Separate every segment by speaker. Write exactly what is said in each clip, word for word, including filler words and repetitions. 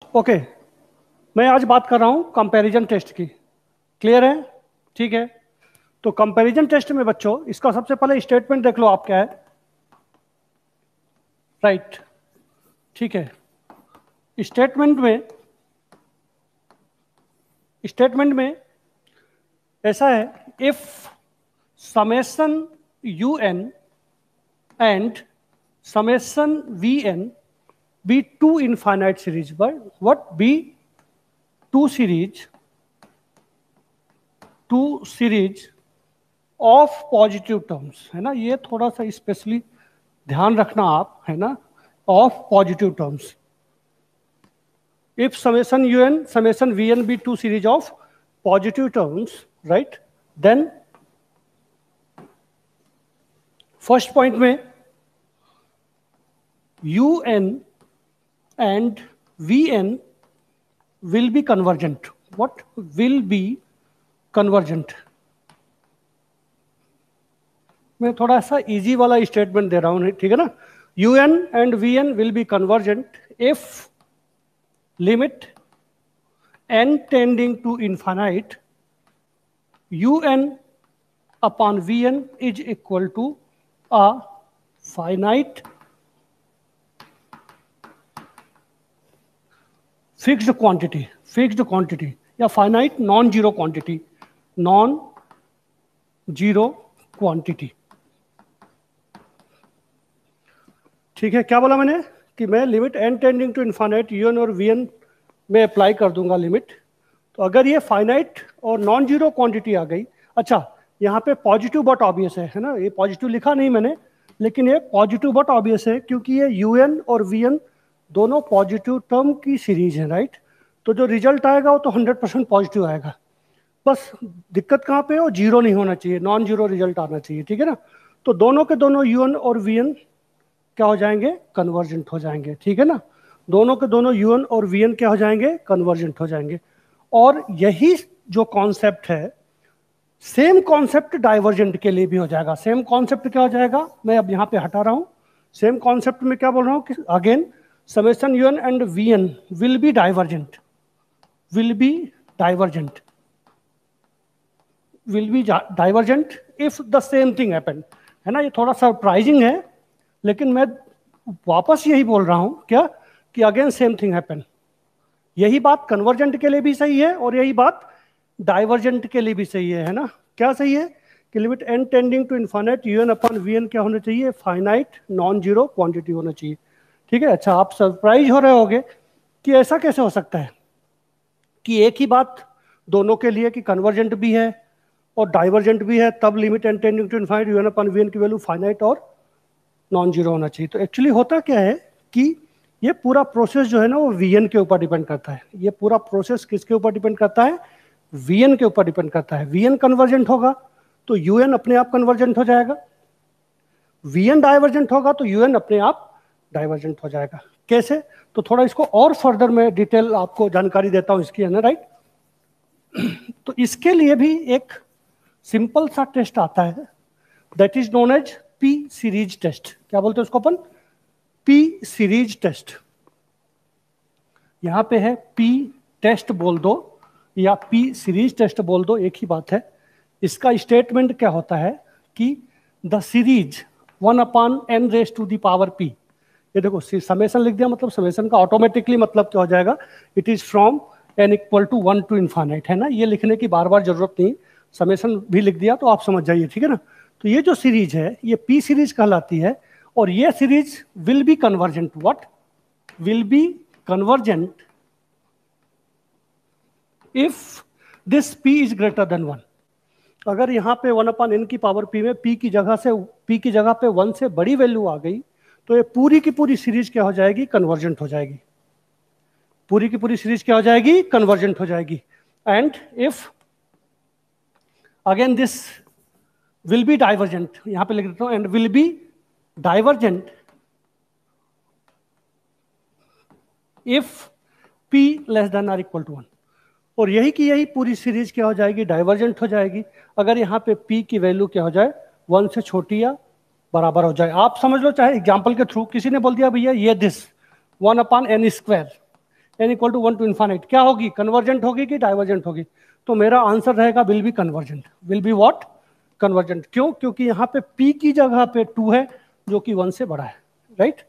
Speaker 1: Okay okay, मैं आज बात कर रहा हूं कंपैरिजन टेस्ट की। क्लियर है? ठीक है। तो कंपैरिजन टेस्ट में बच्चों इसका सबसे पहले स्टेटमेंट देख लो आप क्या है। Right right. ठीक है। स्टेटमेंट में स्टेटमेंट में ऐसा है, if summation u n and summation v n be two infinite series, but what be two series two series of positive terms, है ना। ये थोड़ा सा स्पेशली ध्यान रखना आप, है ना, of positive terms. If summation u n summation v n be two series of positive terms, right, then first point में u n and v n will be convergent. What will be convergent? मैं थोड़ा सा easy वाला statement दे रहा हूं, ठीक है ना। U n and v n will be convergent if limit n tending to infinite u n upon v n is equal to a finite fixed quantity fixed quantity या finite non zero quantity non zero quantity. ठीक है। क्या बोला मैंने कि मैं limit n tending to infinite u n और v n में अप्लाई कर दूंगा लिमिट। तो अगर ये फाइनाइट और नॉन जीरो क्वांटिटी आ गई, अच्छा यहाँ पे पॉजिटिव बट ऑब्वियस है, है ना। ये पॉजिटिव लिखा नहीं मैंने, लेकिन ये पॉजिटिव बट ऑब्वियस है क्योंकि ये यू एन और वी एन दोनों पॉजिटिव टर्म की सीरीज है, राइट। तो जो रिजल्ट आएगा वो तो हंड्रेड परसेंट पॉजिटिव आएगा। बस दिक्कत कहाँ पे हो, जीरो नहीं होना चाहिए, नॉन जीरो रिजल्ट आना चाहिए, ठीक है ना। तो दोनों के दोनों यू एन और वी एन क्या हो जाएंगे, कन्वर्जेंट हो जाएंगे, ठीक है ना। दोनों के दोनों यू एन और वी एन क्या हो जाएंगे, कन्वर्जेंट हो जाएंगे। और यही जो कॉन्सेप्ट है, सेम कॉन्सेप्ट डाइवर्जेंट के लिए भी हो जाएगा। सेम कॉन्सेप्ट क्या हो जाएगा, मैं अब यहाँ पे हटा रहा हूँ। सेम कॉन्सेप्ट में क्या बोल रहा हूँ कि again summation u n and v n will be divergent will be divergent will be divergent if the same thing happen, है ना। ये थोड़ा सरप्राइजिंग है, लेकिन मैं वापस यही बोल रहा हूं क्या कि अगेन सेम थिंग हैपन। यही बात कन्वर्जेंट के लिए भी सही है और यही बात डाइवर्जेंट के लिए भी सही है, है ना। क्या सही है कि limit n tending to infinite u n upon v n क्या होना चाहिए, फाइनाइट नॉन जीरो क्वांटिटी होना चाहिए, ठीक है। अच्छा, आप सरप्राइज हो रहे होगे कि ऐसा कैसे हो सकता है कि एक ही बात दोनों के लिए कि कन्वर्जेंट भी है और डाइवर्जेंट भी है, तब limit n tending to infinite u n upon v n की वैल्यू फाइनाइट और नॉन जीरो होना चाहिए। तो एक्चुअली होता क्या है कि ये पूरा प्रोसेस जो है ना वो वी एन के ऊपर डिपेंड करता है। ये पूरा प्रोसेस किसके ऊपर डिपेंड करता है, वी एन के ऊपर डिपेंड करता है। वी एन कन्वर्जेंट होगा तो यू एन अपने आप कन्वर्जेंट हो जाएगा, वी एन डाइवर्जेंट होगा तो यू एन अपने आप डाइवर्जेंट हो जाएगा। कैसे? तो थोड़ा इसको और फर्दर में डिटेल आपको जानकारी देता हूं इसकी, है ना, राइट। तो इसके लिए भी एक सिंपल सा टेस्ट आता है, that is known as P series test. क्या बोलते हैं उसको अपन, पी सीरीज टेस्ट। यहां पे है पी टेस्ट बोल दो या पी सीरीज टेस्ट बोल दो, एक ही बात है। इसका स्टेटमेंट क्या होता है कि the series one upon n raise to the power P. ये देखो समेशन लिख दिया, मतलब समेशन का ऑटोमेटिकली मतलब क्या हो जाएगा, it is from n equal to one to infinite, है ना। ये लिखने की बार बार जरूरत नहीं, समेशन भी लिख दिया तो आप समझ जाइए, ठीक है ना। तो ये जो सीरीज है ये पी सीरीज कहलाती है और ये series will be convergent. What will be convergent if this P is greater than one. अगर यहाँ पे वन अपॉन एन की पावर पी में पी की जगह से पी की जगह पे वन से बड़ी वैल्यू आ गई तो ये पूरी की पूरी सीरीज क्या हो जाएगी, कन्वर्जेंट हो जाएगी। पूरी की पूरी सीरीज क्या हो जाएगी, कन्वर्जेंट हो जाएगी। And if again this will be divergent, यहां पे लिख देता हूं, and will be divergent if P less than or equal to one. और यही की यही पूरी सीरीज क्या हो जाएगी, डाइवर्जेंट हो जाएगी अगर यहाँ पे p की वैल्यू क्या हो जाए, वन से छोटी या बराबर हो जाए। आप समझ लो, चाहे एग्जाम्पल के थ्रू किसी ने बोल दिया भैया ये this one upon n square, n equal to one to infinite, क्या होगी? कन्वर्जेंट होगी कि डाइवर्जेंट होगी? तो मेरा आंसर रहेगा will be convergent. Will be what? Convergent. क्यों? क्योंकि यहाँ पे p की जगह पे टू है जो कि वन से बड़ा है, राइट।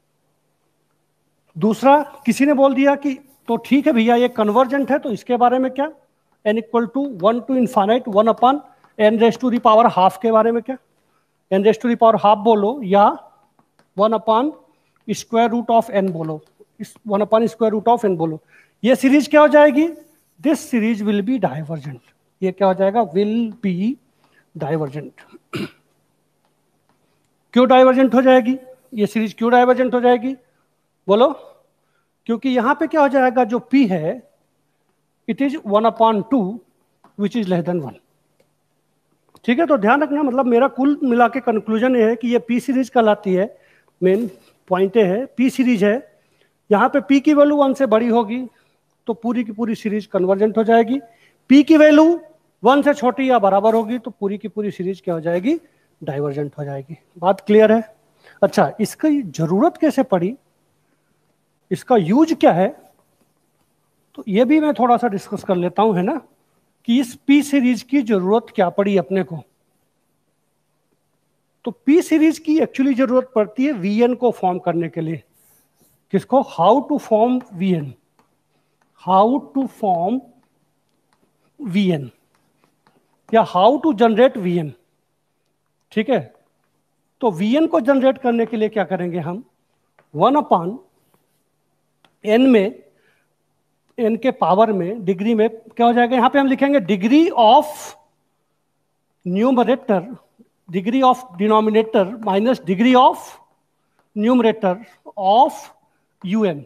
Speaker 1: दूसरा, किसी ने बोल दिया कि तो ठीक है भैया ये कन्वर्जेंट है, तो इसके बारे में क्या? N equal to one to infinite one upon n raise to the power half के बारे में क्या? N raise to the power half बोलो या one upon square root of n बोलो, one upon square root of n बोलो। ये series क्या हो जाएगी? This series will be divergent. ये क्या हो जाएगा? Will be divergent. क्यों डाइवर्जेंट हो जाएगी ये सीरीज? क्यों डाइवर्जेंट हो जाएगी बोलो? क्योंकि यहां पे क्या हो जाएगा, जो p है it is one upon two which is less than one. ठीक है, तो ध्यान रखना, मतलब मेरा कुल मिला के कंक्लूजन ये है कि ये p सीरीज कहलाती है। मेन पॉइंट है p सीरीज है, यहाँ पे p की वैल्यू वन से बड़ी होगी तो पूरी की पूरी सीरीज कन्वर्जेंट हो जाएगी। p की वैल्यू वन से छोटी या बराबर होगी तो पूरी की पूरी सीरीज क्या हो जाएगी? डाइवर्जेंट हो जाएगी। बात क्लियर है? अच्छा, इसकी जरूरत कैसे पड़ी, इसका यूज क्या है, तो ये भी मैं थोड़ा सा डिस्कस कर लेता हूं, है ना, कि इस p सीरीज की जरूरत क्या पड़ी अपने को। तो p सीरीज की एक्चुअली जरूरत पड़ती है vn को फॉर्म करने के लिए। किसको? How to form vn, how to form vn या हाउ टू जनरेट vn। ठीक है, तो vn को जनरेट करने के लिए क्या करेंगे हम? वन अपॉन n में, n के पावर में, डिग्री में क्या हो जाएगा? यहां पे हम लिखेंगे degree of numerator, degree of denominator minus degree of numerator of un।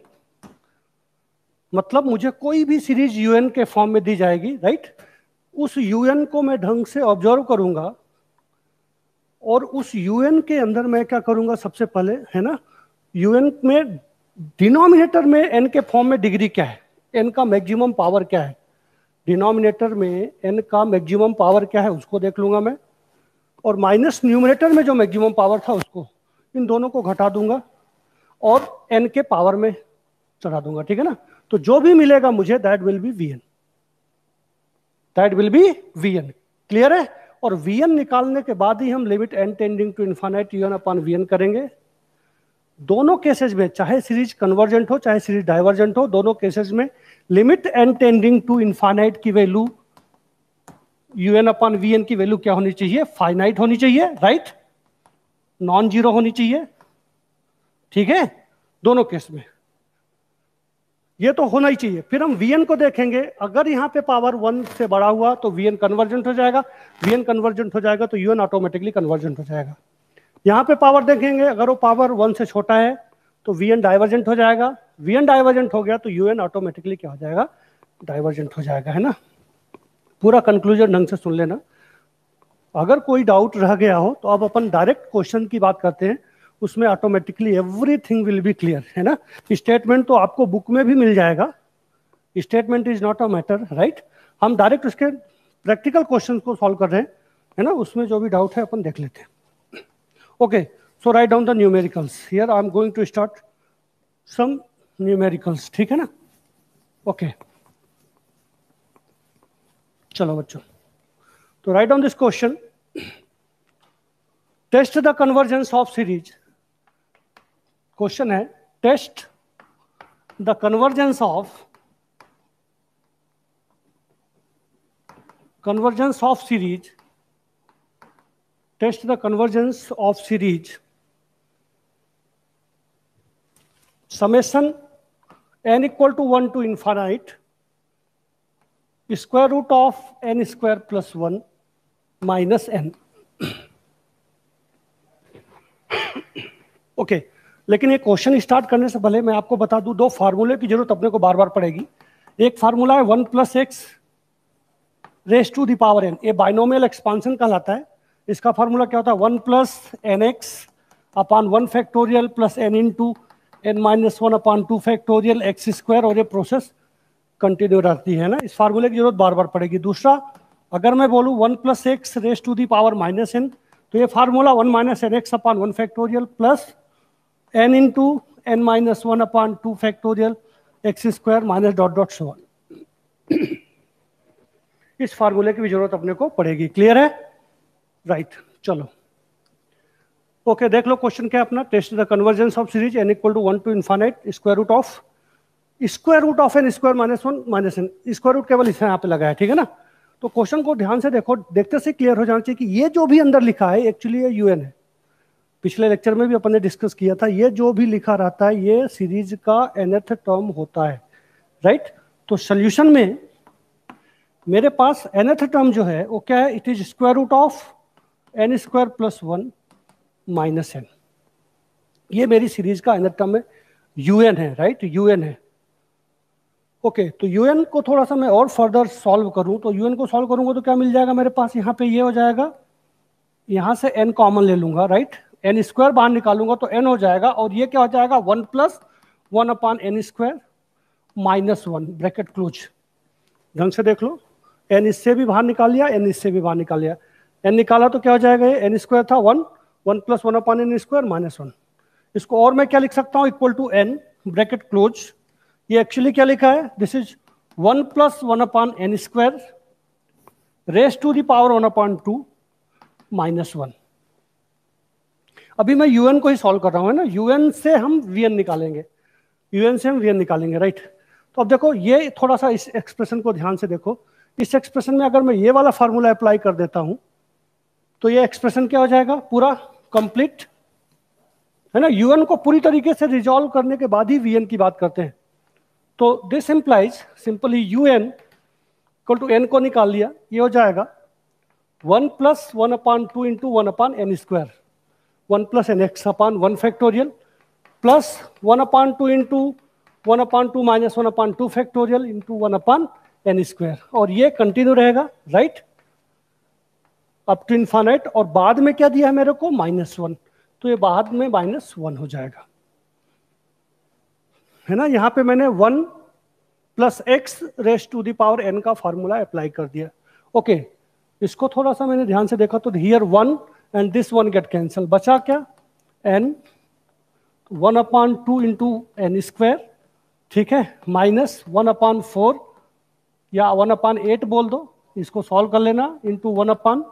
Speaker 1: मतलब मुझे कोई भी सीरीज un के फॉर्म में दी जाएगी, राइट। उस un को मैं ढंग से ऑब्जर्व करूंगा और उस un के अंदर मैं क्या करूंगा सबसे पहले, है ना, un में डिनोमिनेटर में n के फॉर्म में डिग्री क्या है, n का मैक्सिमम पावर क्या है, डिनोमिनेटर में n का मैक्सिमम पावर क्या है उसको देख लूंगा मैं, और माइनस न्यूमरेटर में जो मैक्सिमम पावर था उसको, इन दोनों को घटा दूंगा और n के पावर में चढ़ा दूंगा। ठीक है ना, तो जो भी मिलेगा मुझे that will be vn, that will be vn। Clear है? और vn निकालने के बाद ही हम limit n tending to infinite un upon vn करेंगे। दोनों केसेस में, चाहे सीरीज कन्वर्जेंट हो चाहे सीरीज डाइवर्जेंट हो, दोनों केसेस में limit n tending to infinite की वैल्यू un अपॉन vn की वैल्यू क्या होनी चाहिए? फाइनाइट होनी चाहिए, राइट, नॉन जीरो होनी चाहिए। ठीक है, दोनों केस में ये तो होना ही चाहिए। फिर हम vn को देखेंगे, अगर यहाँ पे पावर वन से बड़ा हुआ तो vn कन्वर्जेंट हो जाएगा, vn कन्वर्जेंट हो जाएगा तो un ऑटोमेटिकली कन्वर्जेंट हो जाएगा। यहाँ पे पावर देखेंगे, अगर वो पावर वन से छोटा है तो vn डाइवर्जेंट हो जाएगा, vn डाइवर्जेंट हो गया तो un ऑटोमेटिकली क्या हो जाएगा? डाइवर्जेंट हो जाएगा, है ना। पूरा कंक्लूजन ढंग से सुन लेना। अगर कोई डाउट रह गया हो तो अब अपन डायरेक्ट क्वेश्चन की बात करते हैं, उसमें automatically everything will be clear, है ना। स्टेटमेंट तो आपको बुक में भी मिल जाएगा, statement is not a matter, right. हम डायरेक्ट उसके प्रैक्टिकल क्वेश्चन को सॉल्व कर रहे हैं, है ना, उसमें जो भी डाउट है अपन देख लेते हैं। Okay, so write down the numericals here. I am going to start some numericals, ठीक है ना। Okay okay. चलो बच्चों, तो write down this question, test the convergence of series. Question है test the convergence of convergence of series test the convergence of series summation n equal to one to infinite square root of n square plus one minus n। Okay okay, लेकिन ये question start करने से पहले मैं आपको बता दूं, दो फार्मूले की जरूरत अपने को बार बार पड़ेगी। एक फार्मूला है one plus x raise to the power n, ये बाइनोमियल एक्सपांशन कहलाता है। इसका फार्मूला क्या होता है? One plus n x upon one factorial plus n into n minus one upon two factorial x square, और ये प्रोसेस कंटिन्यू रहती है ना। इस फार्मूले की जरूरत बार बार पड़ेगी। दूसरा, अगर मैं बोलूँ one plus x raise to the power minus n, तो ये formula one minus n x upon one factorial plus n into n minus one upon two factorial x square minus dot dot so on. इस फार्मूले की भी जरूरत अपने को पड़ेगी। क्लियर है? Right right. चलो ओके okay, देख लो क्वेश्चन क्या अपना। Test the convergence of series n equal to one to infinite square root of square root of n square minus one minus n. Square root केवल इसे यहाँ पे लगा है, ठीक है ना। तो क्वेश्चन को ध्यान से देखो, देखते से क्लियर हो जाना चाहिए कि ये जो भी अंदर लिखा है एक्चुअली ये यूएन है। पिछले लेक्चर में भी अपन ने डिस्कस किया था, ये जो भी लिखा रहता है ये सीरीज का nth टर्म होता है, राइट। तो सोल्यूशन में मेरे पास nth टर्म जो है वो क्या है, it is square root of n square plus one minus n. ये मेरी सीरीज का nth टर्म है, यूएन है, राइट, यूएन है। ओके okay, तो यूएन को थोड़ा सा मैं और फर्दर सॉल्व करूं, तो यूएन को सॉल्व करूंगा तो क्या मिल जाएगा मेरे पास, यहाँ पे ये हो जाएगा, यहाँ से एन कॉमन ले लूंगा, राइट, एन स्क्वायर बाहर निकालूंगा तो एन हो जाएगा, और ये क्या हो जाएगा, one plus one upon n square minus one, bracket close. ढंग से देख लो, एन इससे भी बाहर निकाल लिया, एन इससे भी बाहर निकाल लिया, एन निकाला तो क्या हो जाएगा, ये एन स्क्वायर था one, one plus one upon n square minus one. इसको और मैं क्या लिख सकता हूँ, equal to n, bracket close. ये एक्चुअली क्या लिखा है, this is one plus one upon n square raise to the power one upon two minus one. अभी मैं यूएन को ही सॉल्व कर रहा हूं, है ना, यूएन से हम वीएन निकालेंगे, यूएन से हम वीएन निकालेंगे, राइट। तो अब देखो ये थोड़ा सा इस एक्सप्रेशन को ध्यान से देखो, इस एक्सप्रेशन में अगर मैं ये वाला फार्मूला अप्लाई कर देता हूं तो ये एक्सप्रेशन क्या हो जाएगा, पूरा कंप्लीट, है ना। यूएन को पूरी तरीके से रिजॉल्व करने के बाद ही वीएन की बात करते हैं। तो this implies simply u n equal to n को निकाल लिया, ये हो जाएगा one plus one upon two into one upon n square, one plus n x upon one factorial plus one upon two into one upon two minus one upon two factorial into one upon n square, और ये continue रहेगा, right, up to infinite. और बाद में क्या दिया है मेरे को, माइनस वन, तो ये बाद में माइनस वन हो जाएगा, है ना। यहां पे मैंने one plus x raise to the power n का फॉर्मूला अप्लाई कर दिया। ओके okay, इसको थोड़ा सा मैंने ध्यान से देखा तो here one and this one get cancel, बचा क्या, n, one upon two into n square, ठीक है, माइनस वन अपान फोर या वन अपान एट बोल दो, इसको सॉल्व कर लेना, इंटू वन अपान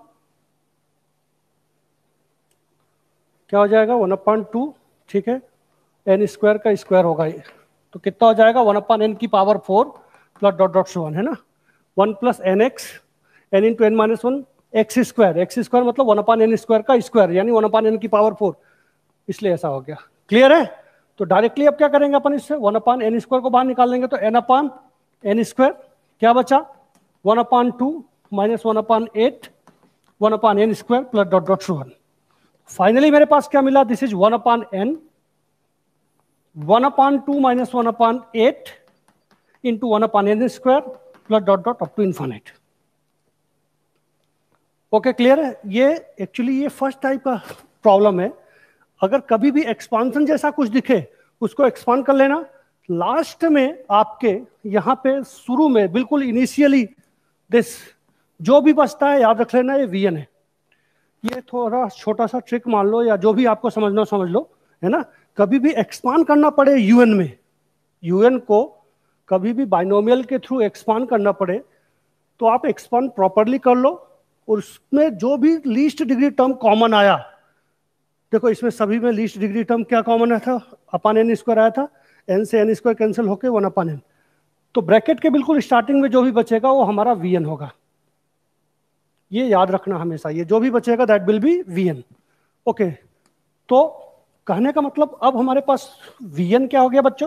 Speaker 1: क्या हो जाएगा, वन अपान टू, ठीक है, एन स्क्वायर का स्क्वायर होगा ये, तो कितना हो जाएगा, वन अपान एन की power four plus dot dot so on, है ना, one plus n x n into n minus one x square, x square मतलब वन अपान एन स्क्वायर का स्क्वायर, यानी वन अपान एन की power four, इसलिए ऐसा हो गया। क्लियर है? तो डायरेक्टली अब क्या करेंगे अपन, इससे वन अपान एन स्क्वायर को बाहर निकाल लेंगे, तो एन अपान एन स्क्वायर क्या बचा, one upon two minus one upon eight one upon n square plus dot dot so on. Finally मेरे पास क्या मिला, this is one upon n, one upon two minus one upon eight into one upon n square plus dot dot up to infinite. Okay, clear है? ये actually ये first type का problem है। अगर कभी भी एक्सपांशन जैसा कुछ दिखे उसको एक्सपांड कर लेना, लास्ट में आपके यहाँ पे शुरू में बिल्कुल इनिशियली दिस जो भी बचता है याद रख लेना, ये वीएन है। ये थोड़ा छोटा सा ट्रिक मान लो, या जो भी आपको समझना समझ लो, है ना। कभी भी एक्सपांड करना पड़े यूएन में, यूएन को कभी भी बाइनोमियल के थ्रू एक्सपांड करना पड़े तो आप एक्सपांड प्रॉपरली कर लो, और उसमें जो भी लीस्ट डिग्री टर्म कॉमन आया, देखो इसमें सभी में लीस्ट डिग्री टर्म क्या कॉमन आया था, अपान एन स्क्वायर आया था, एन से एन स्क्वायर कैंसिल होके वन अपान एन, तो ब्रैकेट के बिल्कुल स्टार्टिंग में जो भी बचेगा वो हमारा वीएन होगा। ये याद रखना हमेशा, ये जो भी बचेगा that will be v n. Okay, तो कहने का मतलब अब हमारे पास वीएन क्या हो गया बच्चों,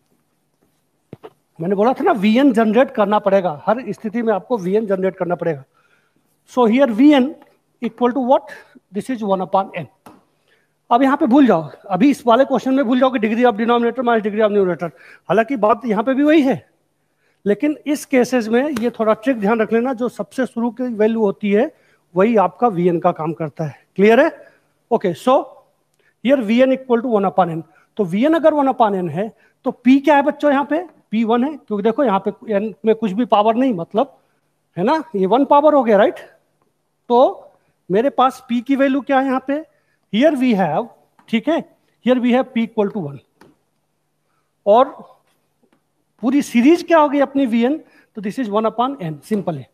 Speaker 1: मैंने बोला था ना वीएन जनरेट करना पड़ेगा, हर स्थिति में आपको वीएन जनरेट करना पड़ेगा। So here v n equal to what, this is one upon n. अब यहाँ पे भूल जाओ, अभी इस वाले क्वेश्चन में भूल जाओ कि degree of denominator minus degree of numerator, हालांकि बात यहाँ पे भी वही है, लेकिन इस केसेस में ये थोड़ा ट्रिक ध्यान रख लेना, जो सबसे शुरू की वैल्यू होती है वही आपका वीएन का काम करता है। क्लियर है? Okay, so here v n equal to one upon n. तो वीएन अगर वन अपान एन है तो पी क्या है बच्चों, यहाँ पे पी वन है, क्योंकि देखो यहाँ पे एन में कुछ भी पावर नहीं, मतलब है ना, ये वन पावर हो गया, राइट। तो मेरे पास पी की वैल्यू क्या है यहाँ पे, हियर वी हैव, ठीक है, here we have p equal to one, और पूरी सीरीज क्या होगी अपनी वी एन, तो this is one upon n, simple है।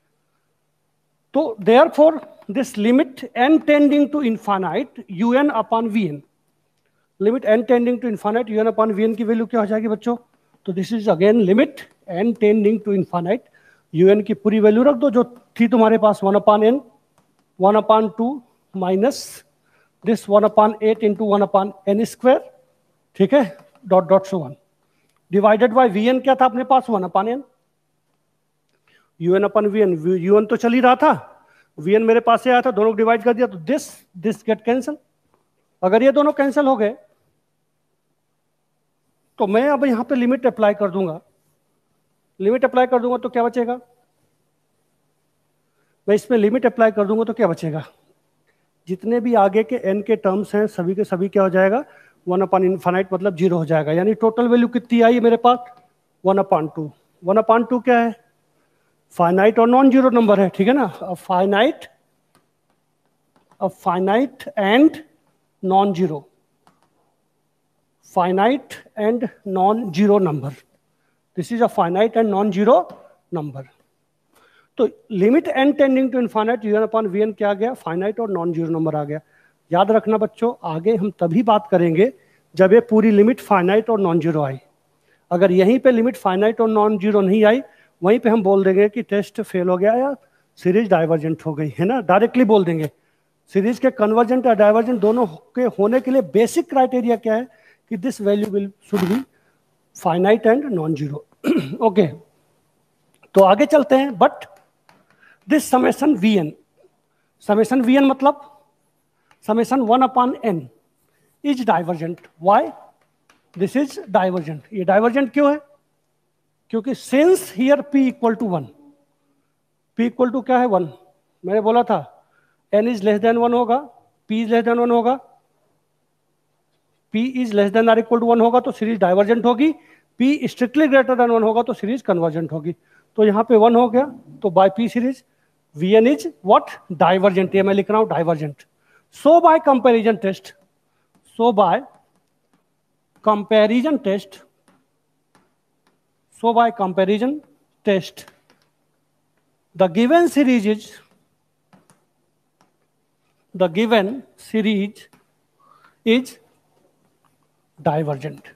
Speaker 1: तो therefore this limit n tending to infinite u n upon v n, limit n tending to infinite u n upon v n की value क्या हो जाएगी बच्चों, तो this is again limit n tending to infinite u n की पूरी value रख दो जो थी तुम्हारे पास, one upon n, one upon two minus this one upon eight into one upon n square, ठीक है, dot dot so on, divided by v n क्या था अपने पास, one upon n, u n upon v n, u n तो चल ही रहा था, वी एन मेरे पास से आया था, दोनों को डिवाइड कर दिया तो दिस दिस गेट कैंसल। अगर ये दोनों कैंसिल हो गए तो मैं अब यहां पे लिमिट अप्लाई कर दूंगा, लिमिट अप्लाई कर दूंगा तो क्या बचेगा, मैं इसमें लिमिट अप्लाई कर दूंगा तो क्या बचेगा, जितने भी आगे के n के टर्म्स हैं सभी के सभी क्या हो जाएगा, वन अपॉन इन्फानाइट मतलब जीरो हो जाएगा, यानी टोटल वैल्यू कितनी आई मेरे पास, one upon two. One upon two क्या है, फाइनाइट और नॉन जीरो नंबर है, ठीक है ना, a finite, a finite and non zero, finite and non zero number, this is a finite and non zero number. तो limit n tending to infinite u n upon v n क्या आ गया, finite और non zero number आ गया। याद रखना बच्चों, आगे हम तभी बात करेंगे जब ये पूरी लिमिट फाइनाइट और नॉन जीरो आई। अगर यहीं पे लिमिट फाइनाइट और नॉन जीरो नहीं आई, वहीं पे हम बोल देंगे कि टेस्ट फेल हो गया या सीरीज डाइवर्जेंट हो गई, है ना, डायरेक्टली बोल देंगे। सीरीज के कन्वर्जेंट या डाइवर्जेंट दोनों के होने के लिए बेसिक क्राइटेरिया क्या है कि this value will should be finite and non zero. Okay, तो आगे चलते हैं। But this summation v n, summation v n मतलब summation one upon n is divergent. Why this is divergent, ये डाइवर्जेंट क्यों है, क्योंकि since here p equal to one, p equal to क्या है, वन, मैंने बोला था n is less than one होगा, p is less than one होगा, p is less than or equal to one होगा तो सीरीज डाइवर्जेंट होगी, p strictly greater than one होगा तो सीरीज कन्वर्जेंट होगी। तो यहाँ पे वन हो गया, तो by p series vn is what, divergent, ये मैं लिख रहा हूं divergent. So by comparison test, so by comparison test, so by comparison test the given series is, the given series is divergent।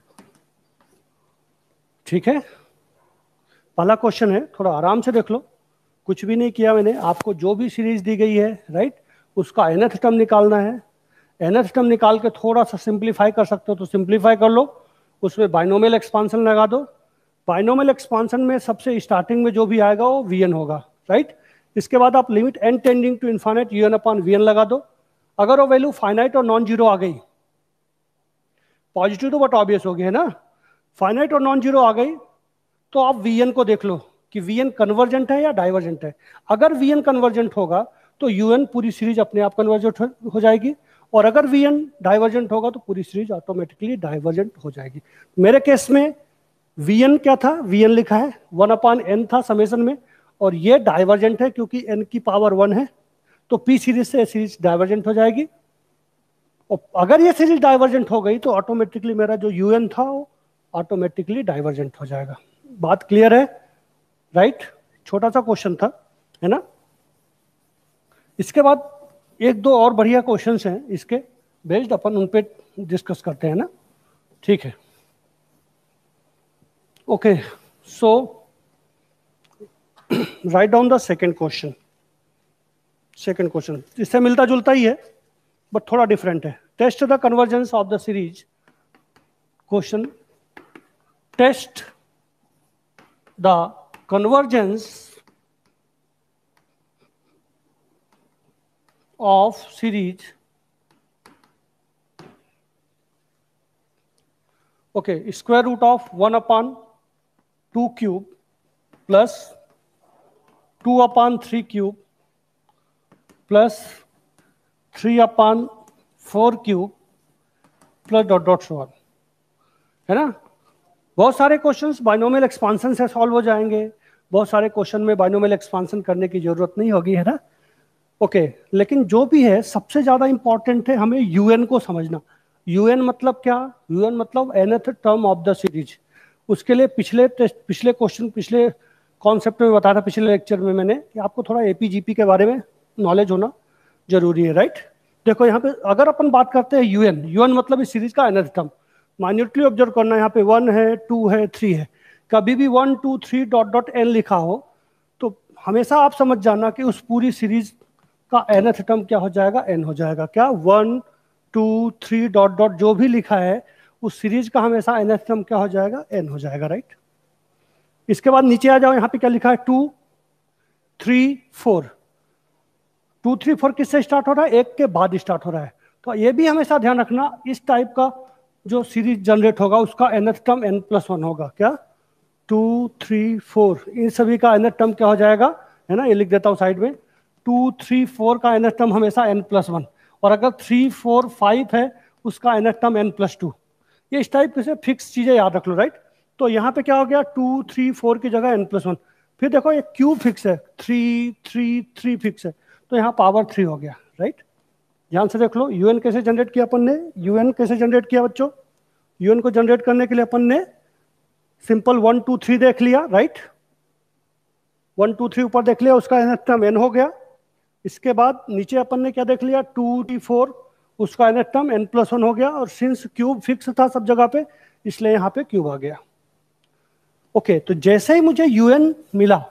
Speaker 1: ठीक है, पहला क्वेश्चन है, थोड़ा आराम से देख लो, कुछ भी नहीं किया मैंने, आपको जो भी सीरीज दी गई है राइट, उसका nth टर्म निकालना है, nth टर्म निकाल के थोड़ा सा सिंप्लीफाई कर सकते हो तो सिंप्लीफाई कर लो, उसमें बाइनोमियल एक्सपांशन लगा दो। बाइनोमियल एक्सपांशन में सबसे स्टार्टिंग में जो भी आएगा वो वी एन होगा, राइट। इसके बाद आप limit n tending to infinite u n upon v n लगा दो। अगर वो वैल्यू फाइनाइट और नॉन जीरो आ गई, पॉजिटिव तो बट ऑब्वियस हो गई है ना, फाइनाइट और नॉन जीरो आ गई तो आप वी एन को देख लो कि वी एन कन्वर्जेंट है या डाइवर्जेंट है। अगर वी एन कन्वर्जेंट होगा तो यू एन पूरी सीरीज अपने आप कन्वर्जेंट हो जाएगी, और अगर वी एन डाइवर्जेंट होगा तो पूरी सीरीज ऑटोमेटिकली डाइवर्जेंट हो जाएगी। मेरे केस में वी एन क्या था, वी एन लिखा है, वन अपॉन एन था समेशन में, और ये डाइवर्जेंट है क्योंकि एन की पावर वन है, तो पी सीरीज से सीरीज डाइवर्जेंट हो जाएगी। और अगर ये सीरीज डाइवर्जेंट हो गई तो ऑटोमेटिकली मेरा जो यू एन था वो ऑटोमेटिकली डाइवर्जेंट हो जाएगा। बात क्लियर है, राइट। छोटा सा क्वेश्चन था, है ना। इसके बाद एक दो और बढ़िया क्वेश्चंस हैं, इसके बेस्ड अपन उन पे डिस्कस करते हैं ना, ठीक है। Okay, so write down the second question. Second question इससे मिलता जुलता ही है बट थोड़ा डिफरेंट है। Test the convergence of the series, question, test the convergence of series, okay, square root of one upon two cube plus two upon three cube plus three upon four cube plus dot dot so on, है ना। बहुत सारे questions binomial expansion से solve हो जाएंगे, बहुत सारे question में बाइनोमियल एक्सपांशन करने की जरूरत नहीं होगी, है ना। ओके okay, लेकिन जो भी है सबसे ज्यादा इंपॉर्टेंट है हमें यूएन को समझना। यूएन मतलब क्या, यूएन मतलब nth term of the series, उसके लिए पिछले टेस्ट पिछले क्वेश्चन पिछले कॉन्सेप्ट में बताया था, पिछले लेक्चर में मैंने, कि आपको थोड़ा एपीजीपी के बारे में नॉलेज होना जरूरी है, राइट। देखो यहाँ पे अगर अपन बात करते हैं यूएन, यूएन मतलब इस सीरीज का nth टर्म, माइन्यूटली ऑब्जर्व करना, यहाँ पे वन है, टू है, थ्री है, कभी भी one two three dot dot n लिखा हो तो हमेशा आप समझ जाना कि उस पूरी सीरीज का nth टर्म क्या हो जाएगा, n हो जाएगा। क्या, one two three dot dot जो भी लिखा है उस सीरीज का हमेशा nth टर्म क्या हो जाएगा, n हो जाएगा, राइट। इसके बाद नीचे आ जाओ, यहाँ पे क्या लिखा है, two three four, two three four किससे स्टार्ट हो रहा है, एक के बाद स्टार्ट हो रहा है। तो ये भी हमेशा ध्यान रखना, इस टाइप का जो सीरीज जनरेट होगा उसका nth term n plus one होगा। क्या, टू थ्री फोर, इन सभी का nth टर्म क्या हो जाएगा, है ना, ये लिख देता हूँ साइड में, टू थ्री फोर का nth टर्म हमेशा n प्लस वन, और अगर थ्री फोर फाइव है उसका nth term n plus two. ये इस टाइप से फिक्स चीजें याद रख लो, राइट। तो यहाँ पे क्या हो गया, टू थ्री फोर की जगह n प्लस वन। फिर देखो ये क्यूब फिक्स है, थ्री थ्री थ्री फिक्स है, तो यहाँ पावर थ्री हो गया, राइट। ध्यान से देख लो, यूएन कैसे जनरेट किया अपन ने, यूएन कैसे जनरेट किया बच्चों, यूएन को जनरेट करने के लिए अपन ने सिंपल वन टू थ्री देख लिया, राइट। वन टू थ्री ऊपर देख लिया, उसका nth टर्म n हो गया। इसके बाद नीचे अपन ने क्या देख लिया, टू थ्री फोर, उसका nth term n plus one हो गया, और सिंस क्यूब फिक्स था सब जगह पे इसलिए यहाँ पे क्यूब आ गया। ओके, तो जैसे ही मुझे यूएन मिला,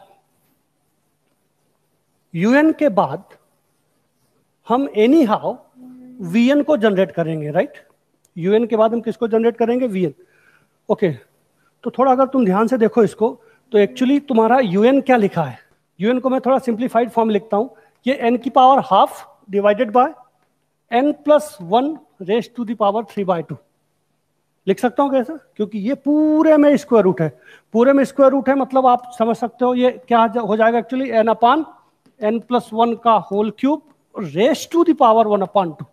Speaker 1: यूएन के बाद हम एनी हाउ वीएन को जनरेट करेंगे, राइट। यूएन के बाद हम किसको जनरेट करेंगे, वीएन। ओके, तो थोड़ा अगर तुम ध्यान से देखो इसको, तो एक्चुअली तुम्हारा यूएन क्या लिखा है, यूएन को मैं थोड़ा सिंप्लीफाइड फॉर्म लिखता हूं, ये एन की power half divided by n plus one raise to the power three by two लिख सकता हूं। कैसा, क्योंकि ये पूरे में स्क्वायर रूट है, पूरे में स्क्वायर रूट है, मतलब आप समझ सकते हो ये क्या हो जाएगा actually, n upon n plus one का whole cube raise to the power one upon two.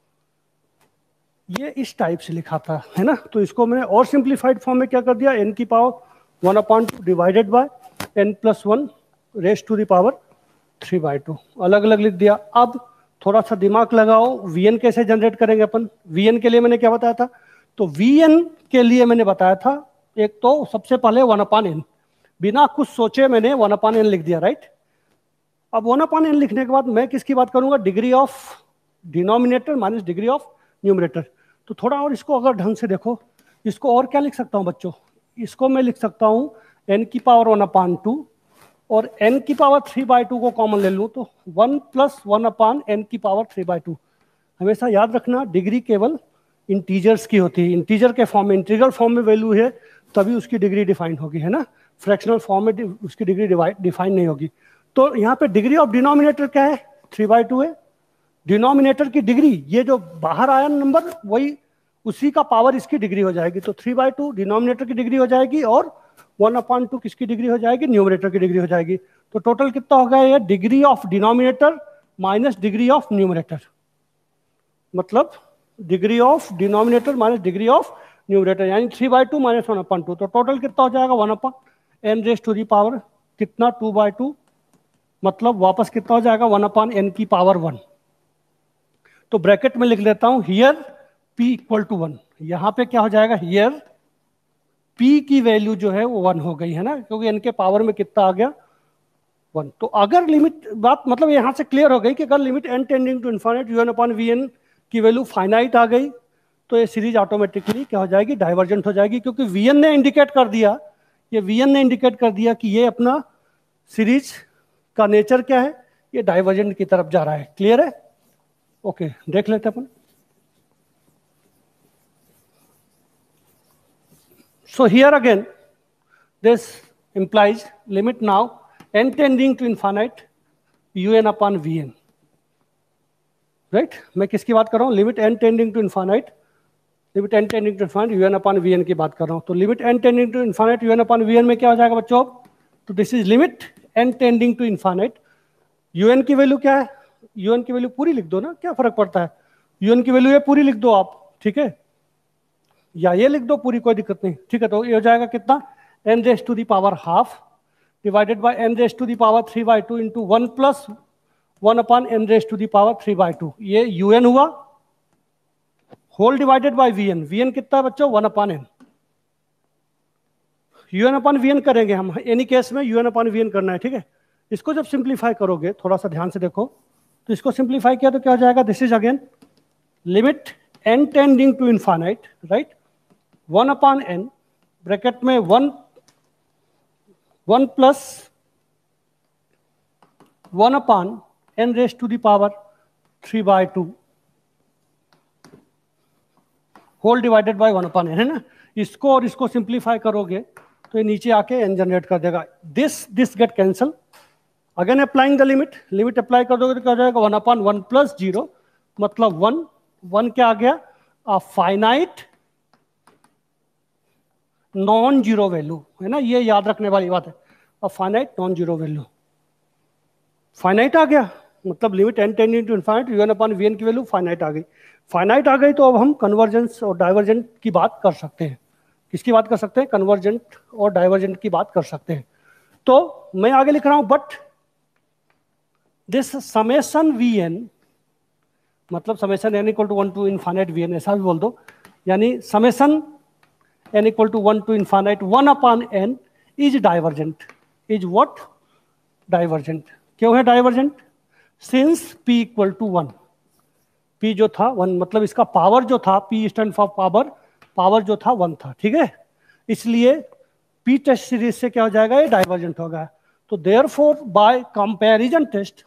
Speaker 1: ये इस टाइप से लिखा था, है ना। तो इसको मैंने और सिंप्लीफाइड फॉर्म में क्या कर दिया, एन की power one upon two divided by n plus one raise to the power three by two, अलग अलग लिख दिया। अब थोड़ा सा दिमाग लगाओ, वीएन कैसे जनरेट करेंगे अपन। वीएन के लिए मैंने क्या बताया था, तो वीएन के लिए मैंने बताया था, एक तो सबसे पहले वन अपॉन एन, बिना कुछ सोचे मैंने वन अपॉन एन लिख दिया, राइट। अब वन अपॉन एन लिखने के बाद मैं किसकी बात करूंगा, degree of denominator minus degree of numerator. तो थोड़ा और इसको अगर ढंग से देखो, इसको और क्या लिख सकता हूं बच्चों, इसको मैं लिख सकता हूं एन की पावर वन अपान टू, और एन की पावर थ्री बाई टू को कॉमन ले लूं तो one plus one upon n की पावर थ्री बाई टू। हमेशा याद रखना, डिग्री केवल इंटीजर्स की होती है, इंटीजर के फॉर्म में, इंटीजर फॉर्म में वैल्यू है तभी उसकी डिग्री डिफाइन होगी, है ना। फ्रैक्शनल फॉर्म में उसकी डिग्री डिफाइन नहीं होगी। तो यहाँ पे डिग्री ऑफ डिनोमिनेटर क्या है, थ्री बाई टू है। डिनोमिनेटर की डिग्री, ये जो बाहर आया नंबर वही उसी का पावर इसकी डिग्री हो जाएगी, तो थ्री बाई टू डिनोमिनेटर की डिग्री हो जाएगी, और वन अपॉन टू किसकी डिग्री हो जाएगी, न्यूमरेटर की डिग्री हो जाएगी। तो टोटल कितना हो गया ये, degree of denominator minus degree of numerator, मतलब degree of denominator minus degree of numerator, यानी three by two minus one upon two. तो टोटल कितना हो जाएगा, one upon n raise to the power कितना, टू बाई टू, मतलब वापस कितना हो जाएगा, वन अपॉन एन की पावर वन। तो ब्रैकेट में लिख लेता हूं, here p equal to one. यहां पे क्या हो जाएगा, हियर p की वैल्यू जो है वो वन हो गई, है ना, क्योंकि n के पावर में कितना आ गया, वन। तो अगर लिमिट, बात मतलब यहां से क्लियर हो गई कि अगर limit n tending to infinite un upon vn की वैल्यू फाइनाइट आ गई तो ये सीरीज ऑटोमेटिकली क्या हो जाएगी, डाइवर्जेंट हो जाएगी, क्योंकि vn ने इंडिकेट कर दिया, ये vn ने इंडिकेट कर दिया कि ये अपना सीरीज का नेचर क्या है, ये डाइवर्जेंट की तरफ जा रहा है। क्लियर है, ओके okay, देख लेते अपन। So here again this implies limit now n tending to infinite un upon vn, right। मैं किसकी बात कर रहा हूँ, limit n tending to infinite, limit n tending to infinite un upon vn की बात कर रहा हूँ। तो limit n tending to infinite un upon vn में क्या हो जाएगा बच्चों, तो this is limit n tending to infinite, un की वैल्यू क्या है, un की वैल्यू पूरी लिख दो ना, क्या फर्क पड़ता है, un की वैल्यू ये पूरी लिख दो आप, ठीक है, या ये लिख दो पूरी, कोई दिक्कत नहीं, ठीक है। तो ये हो जाएगा कितना, n raise to the power half divided by n raise to the power three by two into one plus one upon n raise to the power three by two, ये un हुआ, whole divided by vn, vn कितना है बच्चों, one upon n, u n upon v n करेंगे हम, any case में u n upon v n करना है, ठीक है। इसको जब सिंप्लीफाई करोगे, थोड़ा सा ध्यान से देखो, तो इसको सिंप्लीफाई किया तो क्या हो जाएगा, this is again limit n tending to infinite, right, one upon n, bracket में one one plus one upon n raise to the power three by two whole divided by one upon n, है ना। इसको और इसको simplify करोगे तो ये नीचे आके एन जनरेट कर देगा, this this get cancel, again applying the limit, limit apply कर दोगे तो क्या हो जाएगा, one upon one plus zero, मतलब वन, वन क्या आ गया, a finite non zero value, है ना, ये याद रखने वाली बात है, a finite non zero value, finite आ गया, मतलब limit n tending to infinite u n upon v n की वैल्यू फाइनाइट आ गई, फाइनाइट आ गई तो अब हम कन्वर्जेंस और डाइवर्जेंट की बात कर सकते हैं, किसकी बात कर सकते हैं, कन्वर्जेंट और डाइवर्जेंट की बात कर सकते हैं। तो मैं आगे लिख रहा हूं, but this summation v n, मतलब summation n equal to one to infinite v n, ऐसा भी बोल दो, यानी summation n equal to one to infinite one upon n is divergent, is what, divergent. क्यों है divergent, since p equal to one, p जो था one, मतलब इसका पावर जो था, p stand for power, power जो था वन था, ठीक है, इसलिए पी टेस्ट सीरीज से क्या हो जाएगा, ये डाइवर्जेंट होगा। तो therefore by comparison test,